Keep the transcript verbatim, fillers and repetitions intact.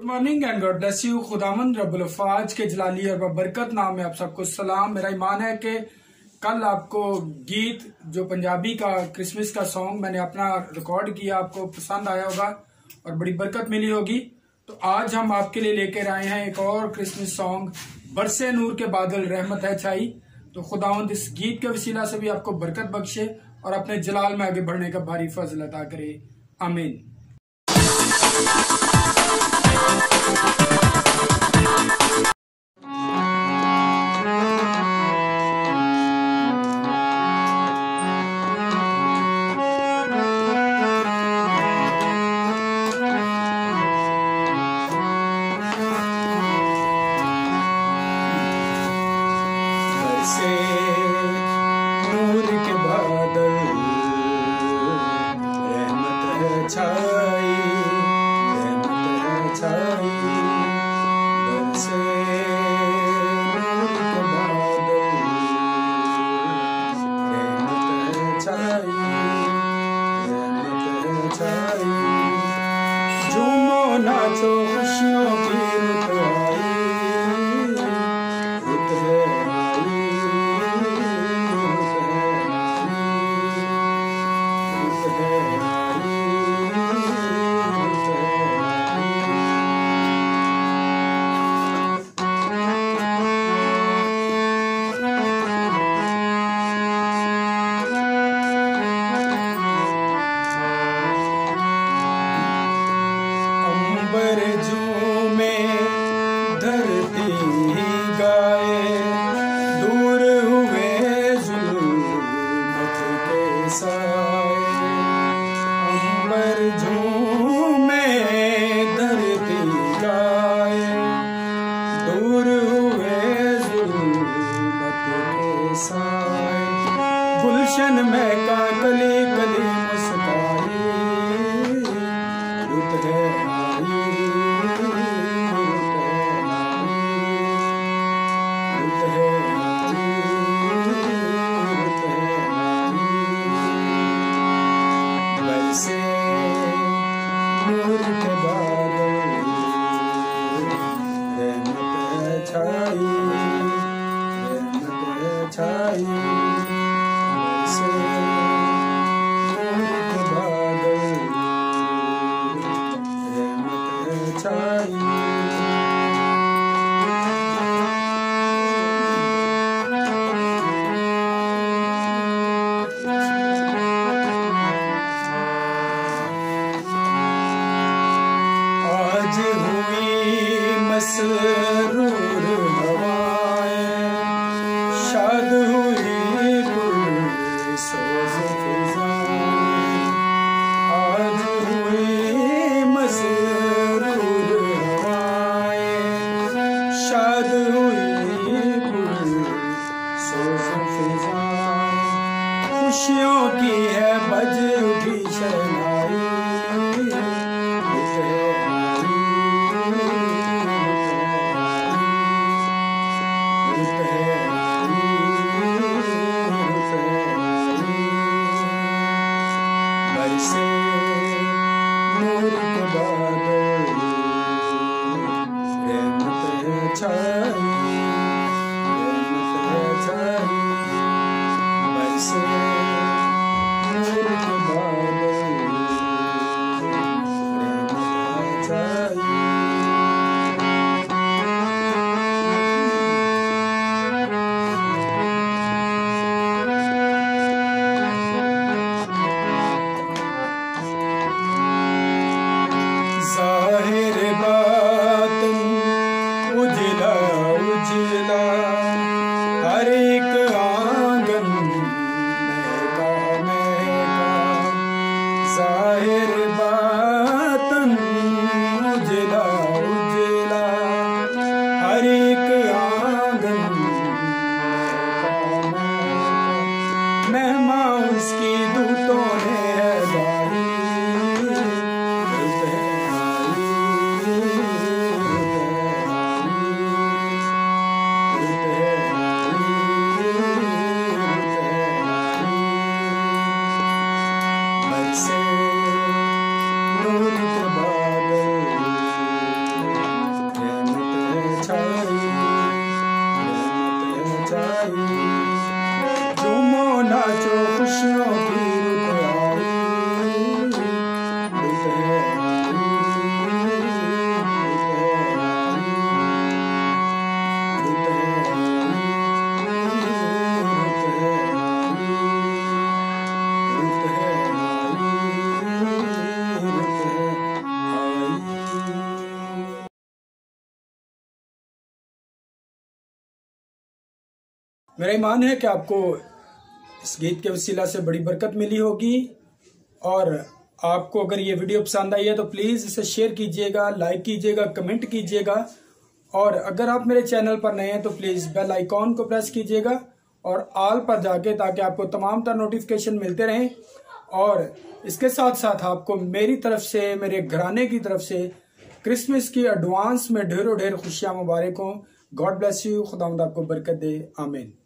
Good morning and God bless you. खुदावंद रब्बुल अफ़ाज के जलाली और बरकत नाम में आप सबको सलाम। मेरा ईमान है कि कल आपको गीत जो पंजाबी का क्रिसमस का सॉन्ग मैंने अपना रिकॉर्ड किया आपको पसंद आया होगा और बड़ी बरकत मिली होगी। तो आज हम आपके लिए लेकर आए हैं एक और क्रिसमस सॉन्ग, बरसे नूर के बादल रहमत है छाई। तो खुदावंद इस गीत के वसीला से भी आपको बरकत बख्शे और अपने जलाल में आगे बढ़ने का भारी फजल अता करे। आमीन। बरसे नूर के बादल रहमत है छाई, रहमत है छाई। बरसे नूर के बादल रहमत है छाई, रहमत है छाई। झूमो नाचो खुशियों की रुत आई, रुत है अंबर झूमे धरती गाए, दूर हुए जुल्मत के साए। अंबर झूमे धरती गाए, दूर हुए जुल्मत के साए। गुलशन में का कली कली मुस्काई, रुत है आई, रुत है आई, रुत है आई, रुत है आई। बरसे नूर के बादल रहमत है छाई, रहमत है छाई। बरसे नूर के बादल रहमत है छाई। आज हुई मसरूर हवाएं, शाद हुई गुल सोज़ फ़िज़ाएं। आज हुई मसरूर हवाएं, शाद हुई गुल सोज़ फ़िज़ाएं। खुशियों की है बज उठी शहनाई, रुत है आई, रुत है आई, रुत है आई। बरसे नूर के बादल रहमत है छाई, रहमत है छाई। बरसे नूर के बादल रहमत है छाई। ज़ाहिर बातिन उजला उजला, हर एक आंगन महका महका। ज़ाहिर बातिन उजला उजला, हर एक आंगन महका महका। मेहमा उसकी दूतों ने है बारी, रुत है आई, मेरा ईमान है कि आपको इस गीत के वसीला से बड़ी बरकत मिली होगी। और आपको अगर ये वीडियो पसंद आई है तो प्लीज़ इसे शेयर कीजिएगा, लाइक कीजिएगा, कमेंट कीजिएगा। और अगर आप मेरे चैनल पर नए हैं तो प्लीज़ बेल आइकॉन को प्रेस कीजिएगा और ऑल पर जाके, ताकि आपको तमाम तरह नोटिफिकेशन मिलते रहें। और इसके साथ साथ आपको मेरी तरफ से, मेरे घराने की तरफ से क्रिसमस की एडवांस में ढेरों ढेर खुशियां मुबारक हों। God bless you. खुदावंद आपको बरकत दे। आमीन।